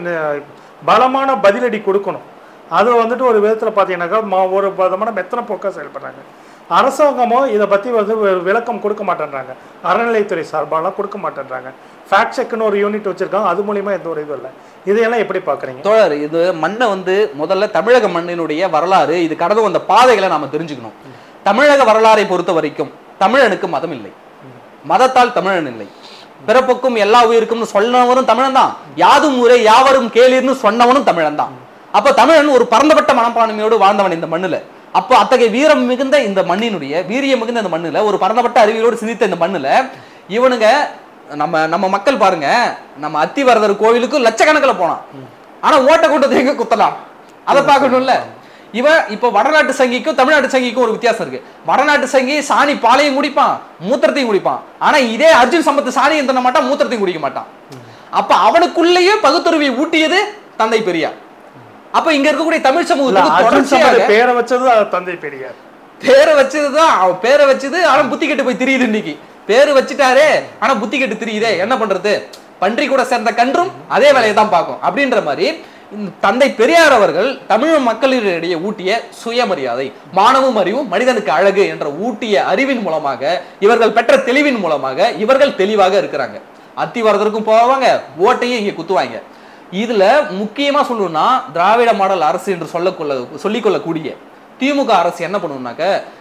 பலமான பதிலடி கொடுக்கணும். அது வந்துட்டு ஒரு விதத்தில் பார்த்தீங்கன்னாக்கா ஒரு விதமான மெத்தனை போக்காக செயல்படுறாங்க. அரசாங்கமோ இதை பற்றி வந்து விளக்கம் கொடுக்க மாட்டேன்றாங்க, அறநிலைத்துறை சார்பாலாம் கொடுக்க மாட்டேன்றாங்க. ஃபேக்ட் செக்னு ஒரு யூனிட் வச்சிருக்காங்க, அது மூலியமா எந்த ஒரு இதுவும் இல்லை. இதையெல்லாம் எப்படி பார்க்குறீங்க தோழர்? இது மண்ணை வந்து முதல்ல தமிழக மண்ணினுடைய வரலாறு, இது கடந்து வந்த பாதைகளை நாம தெரிஞ்சுக்கணும். தமிழக வரலாறை பொறுத்த வரைக்கும் தமிழனுக்கு மதம் இல்லை, மதத்தால் தமிழன் இல்லை. பிறப்புக்கும் எல்லா உயிருக்கும் சொன்னவரும் தமிழன் தான், யாதும் ஊரே யாவரும் கேளீர்னு சொன்னவனும் தமிழன் தான். அப்ப தமிழன் ஒரு பரந்தப்பட்ட மனப்பான்மையோடு வாழ்ந்தவன் இந்த மண்ணுல. அப்போ அத்தகைய வீரம் மிகுந்த இந்த மண்ணினுடைய வீரியம் மிகுந்த இந்த மண்ணுல, ஒரு பரந்தப்பட்ட அறிவியலோடு சிந்தித்த இந்த மண்ணுல இவனுங்க நம்ம நம்ம மக்கள் பாருங்க, நம்ம அத்திவரதர் கோவிலுக்கு லட்சக்கணக்கில் போனான், ஆனா ஓட்ட கூட்டத்தை எங்க குத்தலாம் அதை பார்க்கணும்ல. இவன் இப்ப வடநாட்டு சங்கிக்கும் தமிழ்நாட்டு சங்கிக்கும் ஒரு வித்தியாசம் இருக்கு. வடநாட்டு சங்கி சாணி பாலையும் குடிப்பான், மூத்திரத்தையும் குடிப்பான். ஆனா இதே அர்ஜுன் சம்பத் சாணியும் தண்ண மாட்டான், மூத்திரத்தையும் குடிக்க மாட்டான். அப்ப அவனுக்குள்ளேயே பகுத்தறிவை ஊட்டியது தந்தை பெரியார். அப்ப இங்க இருக்கக்கூடிய தமிழ் சமூகத்துக்கு பேரை வச்சது தந்தை பெரியார், பேரை வச்சதுதான் அவன் பேரை வச்சது. ஆனா புத்தி கெட்டு போய் தெரியுது. இன்னைக்கு பேரு வச்சுட்டாரே, ஆனா புத்தி கெட்டு தெரியுதே, என்ன பண்றது? பன்றி கூட சேர்ந்த கன்றும் அதே வேலையை தான் பார்க்கும் அப்படின்ற மாதிரி தந்தை பெரியார் அவர்கள் தமிழ் மக்களிடையே ஊட்டிய சுயமரியாதை, மானமும் அறிவும் மனிதனுக்கு அழகு என்ற ஊட்டிய அறிவின் மூலமாக, இவர்கள் பெற்ற தெளிவின் மூலமாக இவர்கள் தெளிவாக இருக்கிறாங்க. அத்திவரதற்கும் போவாங்க, ஓட்டையும் இங்க குத்துவாங்க. இதுல முக்கியமா சொல்லணும்னா திராவிட மாடல் அரசு என்று சொல்லக்கொள்ள சொல்லிக்கொள்ளக்கூடிய திமுக அரசு என்ன பண்ணுனாக்க,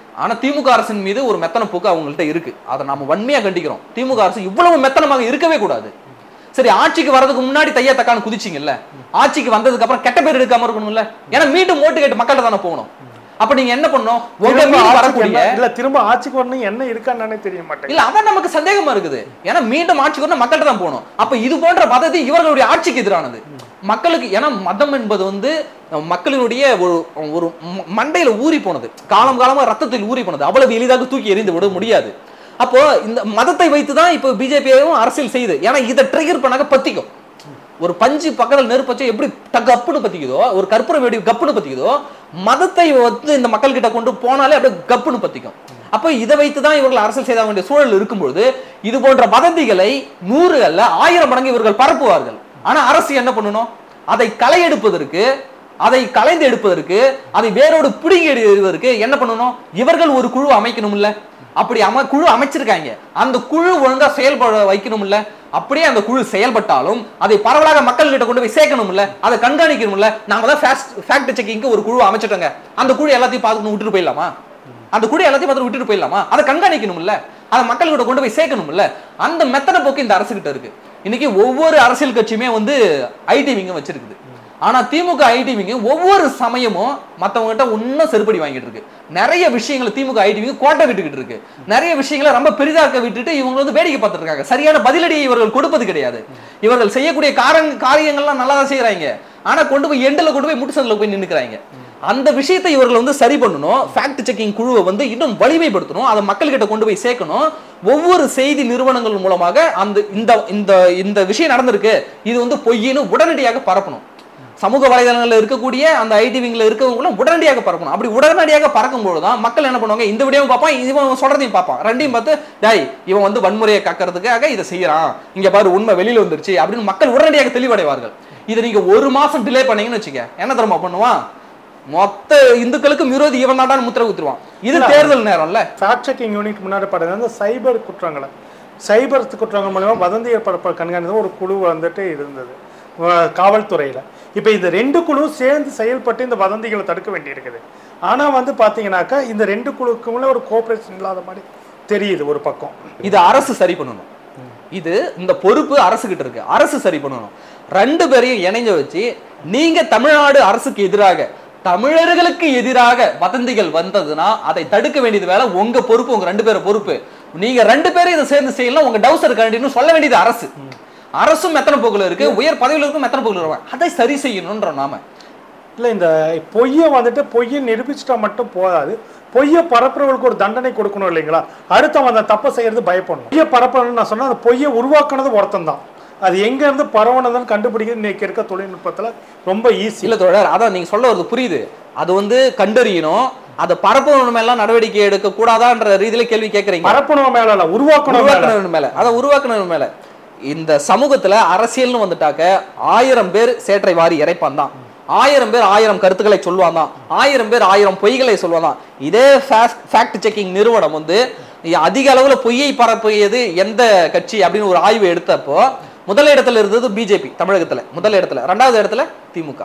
ஆனா திமுக அரசின் மீது ஒரு மெத்தன போக்கு அவங்கள்ட்ட இருக்கு. அதை நாம வன்மையா கண்டிக்கிறோம். திமுக அரசு இவ்வளவு மெத்தனமாக இருக்கவே கூடாது. சரி, ஆட்சிக்கு வரதுக்கு முன்னாடி தையா தக்கான்னு குதிச்சிங்கல்ல, ஆட்சிக்கு வந்ததுக்கு அப்புறம் கெட்ட பேர் எடுக்காம இருக்கணும்ல. ஏன்னா மீண்டும் ஓட்டு கேட்டு மக்கள்கிட்ட தானே போகணும். அப்ப நீங்க என்ன பண்ணணும்? உங்க மீது வரக்கூடிய இல்ல திரும்ப ஆட்சிக்கு வரணும் என்ன இருக்கான்னு தெரிய மாட்டேன். இல்ல அதான் நமக்கு சந்தேகமா இருக்குது. ஏன்னா மீண்டும் ஆட்சிக்கு வரணும் மக்கள்கிட்ட தான் போகணும். அப்ப இது போன்ற பதவி இவர்களுடைய ஆட்சிக்கு எதிரானது மக்களுக்கு. ஏன்னா மதம் என்பது வந்து மக்களினுடைய ஒரு ஒரு மண்டையில ஊறி போனது, காலம் காலமா ரத்தத்தில் ஊறி போனது. அவ்வளவு எளிதாக தூக்கி எறிந்து விட முடியாது. அப்போ இந்த மதத்தை வைத்துதான் இப்போ பிஜேபியும் அரசியல் செய்யுது. ஏன்னா இதை ட்ரிகர் பண்ணாக்க பத்திக்கும். ஒரு பஞ்சு பக்கத்தில் நெருப்பச்சை எப்படி கப்புன்னு பத்திக்குதோ, ஒரு கற்பூரம் வெடி கப்புன்னு பத்திக்குதோ, மதத்தை வந்து இந்த மக்கள் கிட்ட கொண்டு போனாலே அப்படியே கப்புன்னு பத்திக்கும். அப்போ இதை வைத்துதான் இவர்கள் அரசியல் செய்த வேண்டிய சூழல் இருக்கும்பொழுது இது போன்ற வதந்திகளை நூறு அல்ல ஆயிரம் மடங்கு இவர்கள் பரப்புவார்கள். ஆனா அரசு என்ன பண்ணணும்? அதை களை எடுப்பதற்கு, அதை கலைந்து எடுப்பதற்கு, அதை வேரோடு பிடுங்கி எடுப்பதற்கு என்ன பண்ணணும்? இவர்கள் ஒரு குழு அமைக்கணும் இல்ல? அப்படி அம குழு அமைச்சிருக்காங்க. அந்த குழு ஒழுங்கா செயல்பட வைக்கணும் இல்ல? அப்படியே அந்த குழு செயல்பட்டாலும் அதை பரவலாக மக்கள் கிட்ட கொண்டு போய் சேர்க்கணும் இல்ல? அதை கண்காணிக்கணும் இல்ல? நாம தான் ஃபேக்ட் செக்கிங்க்கு ஒரு குழு அமைச்சிட்டோங்க. அந்த குழு எல்லாத்தையும் பார்த்துட்டு விட்டுட்டு போயிடலாமா? அந்த குழு எல்லாத்தையும் பார்த்து விட்டுட்டு போயிடலாமா? அதை கண்காணிக்கணும் இல்ல? அதை மக்கள் கிட்ட கொண்டு போய் சேர்க்கணும் இல்ல? அந்த மெத்தன போக்கு இந்த அரசு கிட்ட இருக்கு. இன்னைக்கு ஒவ்வொரு அரசியல் கட்சியுமே வந்து ஐடி விங்க வச்சிருக்குது. ஆனா திமுக ஐடி விங்க ஒவ்வொரு சமயமும் மத்தவங்க கிட்ட ஒன்னும் செருப்படி வாங்கிட்டு இருக்கு. நிறைய விஷயங்களை திமுக ஐடி விங்க கோட்டை விட்டுக்கிட்டு இருக்கு. நிறைய விஷயங்களை ரொம்ப பெரிதாக்க விட்டுட்டு இவங்க வந்து வேடிக்கை பார்த்துட்டு இருக்காங்க. சரியான பதிலடியை இவர்கள் கொடுப்பது கிடையாது. இவர்கள் செய்யக்கூடிய காரியங்கள்லாம் நல்லா தான் செய்யறாங்க. ஆனா கொண்டு போய் எண்டில் கொண்டு போய் முட்டுசந்தில போய் நின்னுக்கிறாங்க. அந்த விஷயத்தை இவர்கள் வந்து சரி பண்ணணும். ஃபேக்ட் செக்கிங் குழுவை வந்து இன்னும் வலிமைப்படுத்தணும். அதை மக்கள்கிட்ட கொண்டு போய் சேர்க்கணும். ஒவ்வொரு செய்தி நிறுவனங்கள் மூலமாக அந்த இந்த இந்த இந்த விஷயம் நடந்திருக்கு, இது வந்து பொய்யின்னு உடனடியாக பரப்பணும். சமூக வலைதளங்களில் இருக்கக்கூடிய அந்த ஐடி விங்ல இருக்கவங்களும் உடனடியாக பறக்கணும். அப்படி உடனடியாக பறக்கும்போது தான் மக்கள் என்ன பண்ணுவாங்க? இந்த வீடியோவும் பார்ப்பான், இவன் சொல்றதையும் பார்ப்பான். ரெண்டையும் பார்த்து டேய் இவன் வந்து வன்முறையை காக்கிறதுக்காக இதை செய்யறான், இங்க பாரு உண்மை வெளியில வந்துருச்சு அப்படின்னு மக்கள் உடனடியாக தெளிவடைவார்கள். இதை நீங்க ஒரு மாசம் டிலே பண்ணீங்கன்னு வச்சுக்க, என்ன தெரியுமா பண்ணுவான்? மொத்த இந்துக்களுக்கும் விரோதி இவன் தாண்டான்னு முத்திரை குத்துருவான். இது தேர்தல் நேரம்ல. ஃபேக்ட் செக்கிங் யூனிட் முன்னாடி பாருங்க, சைபர் குற்றங்களை சைபர் குற்றங்கள் மூலமா வதந்தியை பரப்ப கண்காணித்து ஒரு குழு வந்துட்டு இருந்தது காவல்துறையில. இப்ப இந்த ரெண்டு குழு சேர்ந்து செயல்பட்டு இந்த வதந்திகளை தடுக்க வேண்டி இருக்குது. ஆனா வந்து பாத்தீங்கன்னாக்கா இந்த ரெண்டு குழுக்குள்ள ஒரு கோஆபரேஷன் இல்லாத மாதிரி தெரியுது ஒரு பக்கம். இது அரசு சரி பண்ணணும். இது இந்த பொறுப்பு அரசு கிட்ட இருக்கு. அரசு சரி பண்ணணும். ரெண்டு பேரையும் இணைஞ்ச வச்சு நீங்க தமிழ்நாடு அரசுக்கு எதிராக தமிழர்களுக்கு எதிராக வதந்திகள் வந்ததுன்னா அதை தடுக்க வேண்டியது வேலை உங்க பொறுப்பு, உங்க ரெண்டு பேரும் பொறுப்பு. நீங்க ரெண்டு பேரும் இதை சேர்ந்து செய்யலாம், உங்க டவுசர் கண்டின்னு சொல்ல வேண்டியது அரசு. அரசும் மெத்தன போக்குல இருக்கு, உயர் பதவியில் இருக்கும் மெத்தன போக்குல இருக்கு. அதை சரி செய்யணும்ன்ற நாம இல்ல. இந்த பொய்யை வந்துட்டு பொய்யை நிரூபிச்சுட்டா மட்டும் போதாது, பொய்யை பரப்புறவங்களுக்கு ஒரு தண்டனை கொடுக்கணும் இல்லைங்களா? அடுத்தவன் அந்த தப்பை செய்யறது பயப்படணும். பொய்யை பரப்பணும்னு நான் சொன்னா அந்த பொய்யை உருவாக்குனது ஒருத்தன் தான். அது எங்க இருந்து பரவனதுன்னு கண்டுபிடிக்கிறது இன்னைக்கு இருக்க தொழில்நுட்பத்துல ரொம்ப ஈஸி. இல்ல தோழர், அதான் நீங்க சொல்ல வருது புரியுது. அது வந்து கண்டறியணும். அதை பரப்பணும் மேல நடவடிக்கை எடுக்க கூடாதான்ற ரீதியில கேள்வி கேட்கறீங்க. பரப்பணும் மேல இல்ல, உருவாக்கணும் மேல. அதை உருவாக்கணும் மேல. இந்த சமூகத்துல அரசியல்னு வந்துட்டாக்க ஆயிரம் பேர் சேற்றை வாரி இறைப்பான் தான், ஆயிரம் பேர் ஆயிரம் கருத்துக்களை சொல்லுவான் தான், ஆயிரம் பேர் ஆயிரம் பொய்களை சொல்லுவான் தான். இதே ஃபேக்ட் செக்கிங் நிறுவனம் வந்து அதிக அளவுல பொய்யை பரப்பியது எந்த கட்சி அப்படின்னு ஒரு ஆய்வு எடுத்தப்போ முதல் இடத்துல இருந்தது பிஜேபி தமிழகத்துல முதல் இடத்துல, ரெண்டாவது இடத்துல திமுக.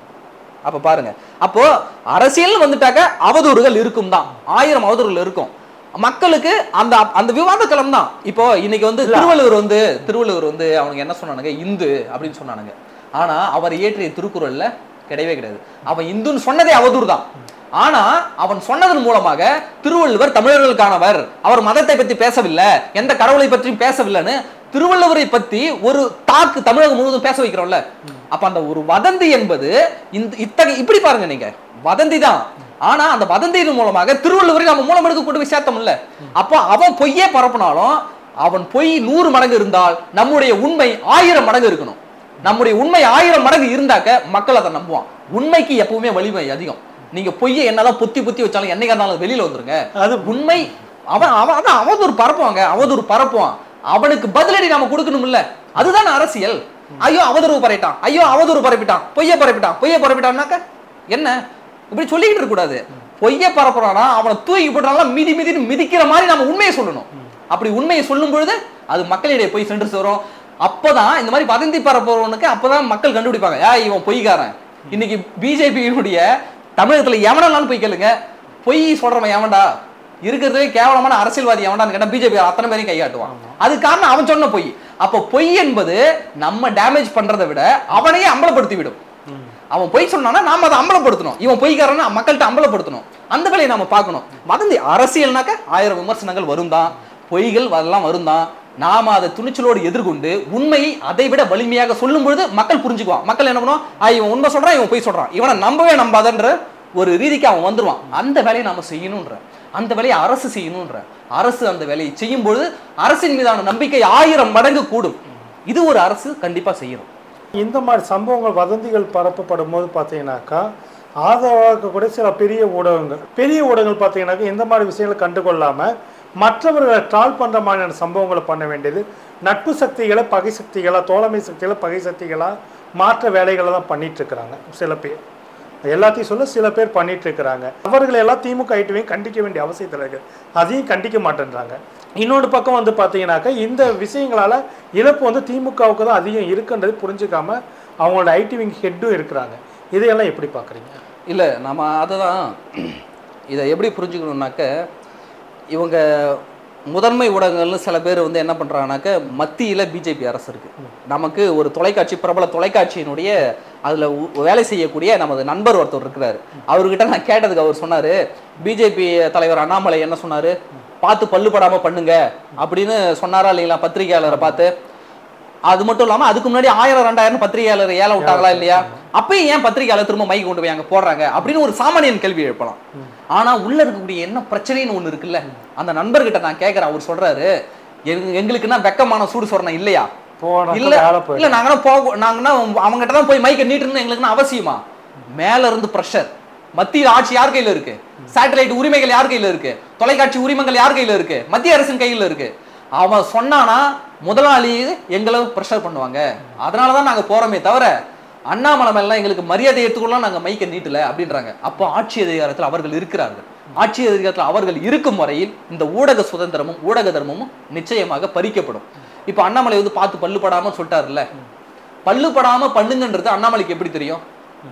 அப்ப பாருங்க, அப்போ அரசியல் வந்துட்டாக்க அவதூறுகள் இருக்கும் தான், ஆயிரம் அவதூறுகள் இருக்கும். மக்களுக்கு அந்த அந்த விவாத களம் தான். இப்போ இன்னைக்கு வந்து திருவள்ளுவர் வந்து திருவள்ளுவர் வந்து அவனுக்கு என்ன சொன்னானுங்க? இந்து அப்படின்னு சொன்னானுங்க. ஆனா அவர் இயற்றிய திருக்குறள்ல கிடையவே கிடையாது. அவன் இந்துன்னு சொன்னதே அவதூறு தான். ஆனா அவன் சொன்னதன் மூலமாக திருவள்ளுவர் தமிழர்களுக்கானவர், அவர் மதத்தை பத்தி பேசவில்லை, எந்த கடவுளை பற்றியும் பேசவில்லைன்னு திருவள்ளுவரை பத்தி ஒரு தாக்கு தமிழகம் முழுவதும் பேச வைக்கிறோம்ல. அப்ப அந்த ஒரு வதந்தி என்பது இந்த இத்தகைய இப்படி பாருங்க, நீங்க வதந்தி தான். ஆனா அந்த வதந்தியின் மூலமாக திருவள்ளுவரை நம்ம மூலம் எடுக்க கொண்டு போய் சேர்த்தோம்ல. அப்போ அவன் பொய்யே பரப்பினாலும் அவன் பொய் நூறு மடங்கு இருந்தால் நம்முடைய உண்மை ஆயிரம் மடங்கு இருக்கணும். நம்முடைய உண்மை ஆயிரம் மடங்கு இருந்தாக்க மக்கள் அதை நம்புவான். உண்மைக்கு எப்பவுமே வலிமை அதிகம். நீங்க பொய்யை என்னதான் புத்தி புத்தி வச்சாலும் என்னைக்கா இருந்தாலும் வெளியில வந்துருங்க. அது உண்மை. அவன் அவன் அதான் அவதூறு பரப்புவாங்க, அவதூறு பரப்புவான். அவனுக்கு பதிலடி நாம கொடுக்கணும் இல்ல? அதுதான் அரசியல். ஐயோ அவதூறு பரப்பிட்டான், ஐயோ அவதூறு பரப்பிட்டான், பொய்ய பரப்பிட்டான், பொய்ய பரப்பிட்டான்னாக்க என்ன இப்படி சொல்லிக்கிட்டு இருக்க கூடாது. பொய்ய பரப்புறானா அவனை தூக்கி போட்டாலும் மிதி மிதின்னு மிதிக்கிற மாதிரி நம்ம உண்மையை சொல்லணும். அப்படி உண்மையை சொல்லும் பொழுது அது மக்களிடையே போய் சென்று சேரும். அப்பதான் இந்த மாதிரி வதந்தி பரப்புறவனுக்கு அப்பதான் மக்கள் கண்டுபிடிப்பாங்க, ஏ இவன் பொய்காரன். இன்னைக்கு பிஜேபியினுடைய தமிழகத்துல எவனாலும் போய் கேளுங்க, பொய் சொல்றவன் எவன்டா, இருக்கிறதுலே கேவலமான அரசியல்வாதி எவனான்னு கேட்டா பிஜேபி அத்தனை பேரையும் கையாட்டுவான். அது காரணம் அவன் சொன்ன பொய். அப்போ பொய் என்பது நம்ம டேமேஜ் பண்றதை விட அவனையே அம்பலப்படுத்தி விடும். அவன் பொய் சொன்னானா நாம அதை அம்பலப்படுத்தணும். இவன் பொய்க்காரனா மக்கள்கிட்ட அம்பலப்படுத்தணும். அந்த வேலையை நாம பார்க்கணும். வதந்தி அரசியல்னாக்க ஆயிரம் விமர்சனங்கள் வரும் தான், பொய்கள் அதெல்லாம் வரும் தான். நாம அதை துணிச்சலோடு எதிர்கொண்டு உண்மையை அதை விட வலிமையாக சொல்லும் பொழுது மக்கள் புரிஞ்சுக்குவான். மக்கள் என்ன பண்ணுவோம், இவன் உண்மை சொல்றான், இவன் பொய் சொல்றான், இவனை நம்பவே நம்பாதன்ற ஒரு ரீதிக்கு அவன் வந்துருவான். அந்த வேலையை நாம செய்யணும்ன்ற, அந்த வேலையை அரசு செய்யணும்ன்ற. அரசு அந்த வேலையை செய்யும் பொழுது அரசின் மீதான நம்பிக்கை ஆயிரம் மடங்கு கூடும். இது ஒரு அரசு கண்டிப்பா செய்யணும். இந்த மாதிரி சம்பவங்கள் வதந்திகள் பரப்பப்படும் போது பார்த்தீங்கன்னாக்கா ஆதரவாக இருக்கக்கூடிய சில பெரிய ஊடகங்கள் பெரிய ஊடகங்கள் பார்த்தீங்கன்னாக்கா இந்த மாதிரி விஷயங்களை கண்டுகொள்ளாமல் மற்றவர்களை ட்ரால் பண்ணுற மாதிரியான சம்பவங்களை பண்ண வேண்டியது நட்பு சக்திகளை பகை சக்திகளாக, தோழமை சக்திகளை பகை சக்திகளாக மாற்ற வேலைகளை தான் பண்ணிட்டு இருக்கிறாங்க சில பேர். எல்லாத்தையும் சொல்ல சில பேர் பண்ணிட்டு இருக்கிறாங்க. அவர்களை எல்லாம் திமுக ஐட்டுவையும் கண்டிக்க வேண்டிய அவசியத்தில் இருக்குது. அதையும் கண்டிக்க மாட்டேன்றாங்க. இன்னொரு பக்கம் வந்து பார்த்தீங்கன்னாக்கா இந்த விஷயங்களால் இழப்பு வந்து திமுகவுக்கு தான் அதிகம் இருக்குன்றது புரிஞ்சுக்காம அவங்களோட ஐடிவிங் ஹெட்டும் இருக்கிறாங்க. இதையெல்லாம் எப்படி பார்க்குறீங்க? இல்லை, நம்ம அதை தான் இதை எப்படி புரிஞ்சுக்கணுன்னாக்க, இவங்க முதன்மை ஊடகங்கள்னு சில பேர் வந்து என்ன பண்ணுறாங்கனாக்க, மத்தியில் பிஜேபி அரசு இருக்குது. நமக்கு ஒரு தொலைக்காட்சி, பிரபல தொலைக்காட்சியினுடைய அதில் வேலை செய்யக்கூடிய நமது நண்பர் ஒருத்தர் இருக்கிறார். அவர்கிட்ட நான் கேட்டதுக்கு அவர் சொன்னார், பிஜேபி தலைவர் அண்ணாமலை என்ன சொன்னார், பார்த்து பல்லுபடாமல் பண்ணுங்க அப்படின்னு சொன்னாரா இல்லைங்களா பத்திரிகையாளரை பார்த்து. அது மட்டும் இல்லாமல் அதுக்கு முன்னாடி ஆயிரம் ரெண்டாயிரம் பத்திரிகையாளர் ஏழை விட்டாங்களா இல்லையா? அப்பயும் ஏன் பத்திரிகையாளர் திரும்ப மைக் கொண்டு போய் அங்கே போடுறாங்க அப்படின்னு ஒரு சாமானியன் கேள்வி எழுப்பலாம். ஆனா உள்ள இருக்கக்கூடிய என்ன பிரச்சனைன்னு ஒண்ணு இருக்குல்ல, அந்த நண்பர்கிட்ட நான் கேட்கறேன். அவர் சொல்றாரு, எங்களுக்குன்னா வெக்கமான சூடு சொரணம் இல்லையா? இல்ல இல்ல நாங்க போக நாங்கன்னா அவங்ககிட்ட தான் போய் மைக்க நீட்டணும் எங்களுக்குன்னா அவசியமா? மேல இருந்து பிரஷர். மத்தியில் ஆட்சி யார் கையில இருக்கு? சேட்டலைட் உரிமைகள் யார் கையில இருக்கு? தொலைக்காட்சி உரிமைகள் யார் கையில இருக்கு? மத்திய அரசின் கையில இருக்கு. அவன் சொன்னானா முதலாளி எங்களை ப்ரெஷர் பண்ணுவாங்க. அதனாலதான் நாங்க போறோமே தவிர அண்ணாமலை மேலாம் எங்களுக்கு மரியாதை ஏற்றுக்கொள்ளலாம் நாங்க மைக்க நீட்டல அப்படின்றாங்க. அப்போ ஆட்சி அதிகாரத்தில் அவர்கள் இருக்கிறார்கள். ஆட்சி அதிகாரத்தில் அவர்கள் இருக்கும் வரையில் இந்த ஊடக சுதந்திரமும் ஊடக தர்மமும் நிச்சயமாக பறிக்கப்படும். இப்போ அண்ணாமலை வந்து பார்த்து பல்லுபடாம சொல்லிட்டாருல்ல, பல்லுபடாம பண்ணுங்கன்றது அண்ணாமலைக்கு எப்படி தெரியும்?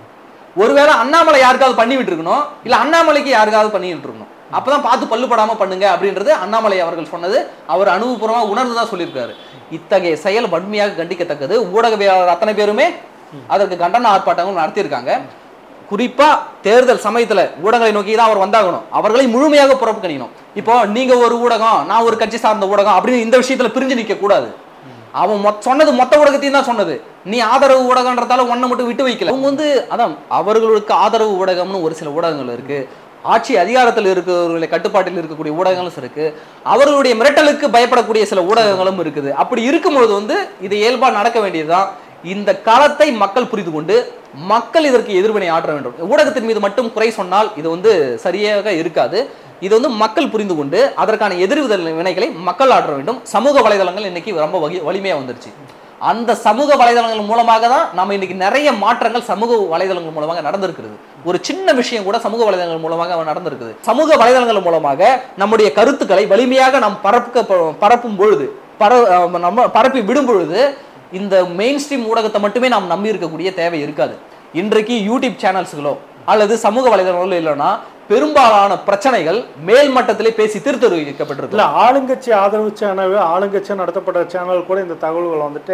ஒருவேளை அண்ணாமலை யாருக்காவது பண்ணி விட்டு இருக்கணும், இல்ல அண்ணாமலைக்கு யாருக்காவது பண்ணிட்டு இருக்கணும். அப்பதான் பார்த்து பல்லுபடாம பண்ணுங்க அப்படின்றது அண்ணாமலை அவர்கள் சொன்னது. அவர் அனுபவபூர்வமா உணர்ந்துதான் சொல்லியிருக்காரு. இத்தகைய செயல் வன்மையாக கண்டிக்கத்தக்கது. ஊடகவியலாளர் அத்தனை பேருமே அதற்கு கண்டன ஆர்ப்பாட்டங்கள் நடத்தியிருக்காங்க. குறிப்பா தேர்தல் சமயத்துல ஊடகங்களை நோக்கி தான் அவர் வந்தாகணும். அவர்களை முழுமையாக புறக்கணிக்கணும். இப்போ நீங்க ஒரு ஊடகம், நான் ஒரு கட்சி சார்ந்த ஊடகம் அப்படின்னு இந்த விஷயத்துல பிரிஞ்சு நிக்க கூடாது. அவன் சொன்னது மொத்த ஊடகத்தையும் தான் சொன்னது. நீ ஆதரவு ஊடகன்றதால ஒன்னை மட்டும் விட்டு வைக்கல. அவங்க வந்து அதான் அவர்களுக்கு ஆதரவு ஊடகம்னு ஒரு சில ஊடகங்கள் இருக்கு. ஆட்சி அதிகாரத்தில் இருக்கிறவர்களை கட்டுப்பாட்டில் இருக்கக்கூடிய ஊடகங்களும் இருக்கு. அவர்களுடைய மிரட்டலுக்கு பயப்படக்கூடிய சில ஊடகங்களும் இருக்குது. அப்படி இருக்கும்போது வந்து இது இயல்பா நடக்க வேண்டியதுதான். இந்த காலத்தை மக்கள் புரிந்து கொண்டு மக்கள் இதற்கு எதிர்வினை ஆற்ற வேண்டும். ஊடகத்தின் மீது மட்டும் குறை சொன்னால் இது வந்து சரியாக இருக்காது. இது வந்து மக்கள் புரிந்து கொண்டு அதற்கான எதிர்விதல் வினைகளை மக்கள் ஆற்ற வேண்டும். சமூக வலைதளங்கள் இன்னைக்கு ரொம்ப வலிமையா வந்துருச்சு. அந்த சமூக வலைதளங்கள் மூலமாக தான் நம்ம இன்னைக்கு நிறைய மாற்றங்கள் சமூக வலைதளங்கள் மூலமாக நடந்திருக்கிறது. ஒரு சின்ன விஷயம் கூட சமூக வலைதளங்கள் மூலமாக நடந்திருக்குது. சமூக வலைதளங்கள் மூலமாக நம்முடைய கருத்துக்களை வலிமையாக நாம் பரப்புக்க பரப்பும் பொழுது பர நம்ம பரப்பி விடும் பொழுது இந்த மெயின் ஸ்ட்ரீம் ஊடகத்தை மட்டுமே நாம் நம்பி இருக்கக்கூடிய தேவை இருக்காது. இன்றைக்கு யூடியூப் சேனல்ஸ்களோ அல்லது சமூக வலைதளங்களோ இல்லைன்னா பெரும்பாலான பிரச்சனைகள் மேல் மட்டத்திலே பேசி தீர்த்தெடுக்கப்பட்டிருக்கு. இல்லை, ஆளுங்கட்சி ஆதரவு சேனல், ஆளுங்கட்சியாக நடத்தப்பட்ட சேனல் கூட இந்த தகவல்களை வந்துட்டு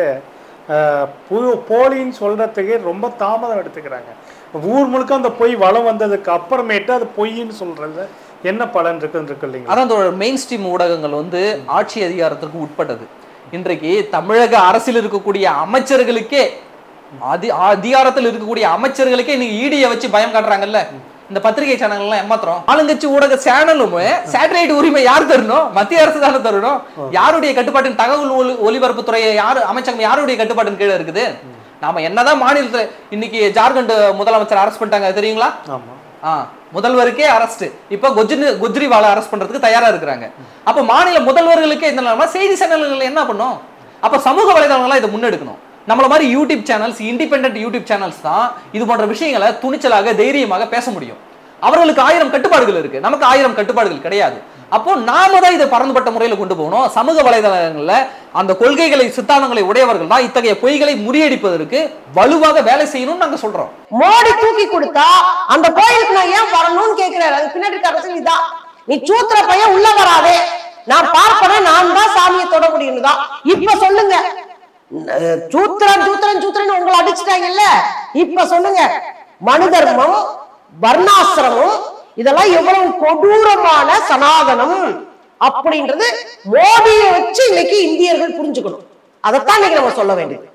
போலின்னு சொல்றதுக்கு ரொம்ப தாமதம் எடுத்துக்கிறாங்க. ஊர் முழுக்க அந்த பொய் வளம் வந்ததுக்கு அப்புறமேட்டு அது பொய்ன்னு சொல்றது என்ன பலன் இருக்குன்னு இருக்கு இல்லைங்க? அதான் மெயின் ஸ்ட்ரீம் ஊடகங்கள் வந்து ஆட்சி அதிகாரத்திற்கு உட்பட்டது. இன்றைக்கு தமிழக அரசில் இருக்கக்கூடிய அமைச்சர்களுக்கே அதி அதிகாரத்தில் இருக்கக்கூடிய அமைச்சர்களுக்கே இன்னைக்கு ஈடியை வச்சு பயம் காட்டுறாங்கல்ல. இந்த பத்திரிகை சேனல் எல்லாம் ஏமாத்துறோம். ஆளுங்கட்சி ஊடக சேனலும் சேட்டலைட் உரிமை யார் தரணும்? மத்திய அரசு தானே தரணும். யாருடைய கட்டுப்பாட்டின் தகவல் ஒலிபரப்பு துறையை யாரு அமைச்சகம் யாருடைய கட்டுப்பாட்டின் கீழே இருக்குது? நாம என்னதான் மாநிலத்துல இன்னைக்கு ஜார்க்கண்ட் முதலமைச்சர் அரெஸ்ட் பண்ணிட்டாங்க தெரியுங்களா? முதல்வருக்கே அரெஸ்ட். இப்ப குஜ்ரி குஜ்ரிவாலை அரெஸ்ட் பண்றதுக்கு தயாரா இருக்கிறாங்க. அப்ப மாநில முதல்வர்களுக்கே இந்த செய்தி சேனல்கள் என்ன பண்ணும்? அப்ப சமூக வலைதளங்கள்லாம் இதை முன்னெடுக்கணும். நம்மள மாதிரி YouTube channels, independent YouTube channels தான் இது போன்ற விஷயங்களை துணிச்சலாக தைரியமாக பேச முடியும். அவர்களுக்கு ஆயிரம் கட்டுப்பாடுகள் இருக்கு, நமக்கு ஆயிரம் கட்டுப்பாடுகள் கிடையாது. அப்போ நாம தான் இதை பரந்துபட்ட முறையில் கொண்டு போகணும். சமூக வலைதளங்கள்ல அந்த கொள்கைகளை சித்தாந்தங்களை உடையவர்கள் தான் இத்தகைய பொய்களை முறியடிப்பதற்கு வலுவாக வேலை செய்யணும்னு நாங்க சொல்றோம். மோடி தூக்கி கொடுத்தா அந்த கோயிலுக்கு நான் ஏன் வரணும்னு கேட்கிறாரு. அது பின்னாடி அரசியல் இதான். நீ சூத்திர பையன் உள்ள வராதே, நான் பார்ப்பேன், நான் தான் சாமியை தொட முடியும் தான். இப்ப சொல்லுங்க, சூத்திரன் சூத்திரன் சூத்திரன் உங்களை அடிச்சுட்டாங்கல்ல, இப்ப சொல்லுங்க மனு தர்மம் வர்ணாசிரமம் இதெல்லாம் எவ்வளவு கொடூரமான சனாதனம் அப்படின்றது மோடியை வச்சு இன்னைக்கு இந்தியர்கள் புரிஞ்சுக்கணும். அதைத்தான் இன்னைக்கு நம்ம சொல்ல வேண்டியது.